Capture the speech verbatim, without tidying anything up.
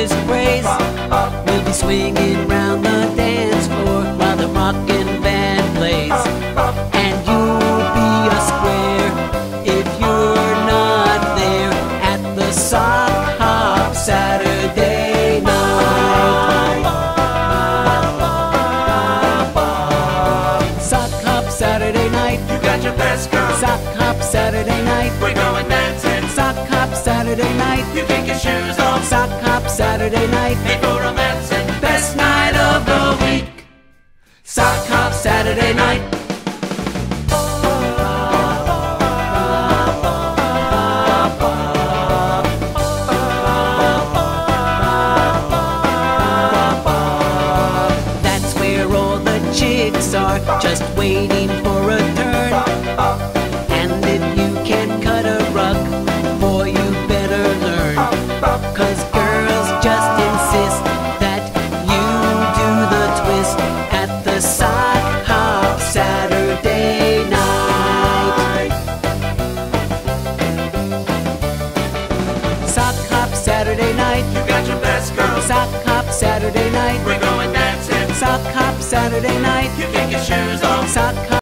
there's a craze. We'll be swinging round the dance floor while the rockin' band plays. And you'll be a square if you're not there at the Sock Hop Saturday night. Sock Hop Saturday night. You got your best girl. Sock Hop Saturday night. We're going dancing. Sock Hop Saturday night. You kick your shoes off. Sock Hop Saturday night. Ain't for romancing. Best night of the week. Sock Hop Saturday night. That's where all the chicks are, just waiting for a turn. And if you can cut a rug, boy, you better learn. Cause girls just insist that you do the twist at the Sock Hop Saturday night. Sock Hop Saturday night. You got your best girl. Sock Hop Saturday night. We're going dancing. Sock Hop Saturday night. You kick your shoes off. Sock Hop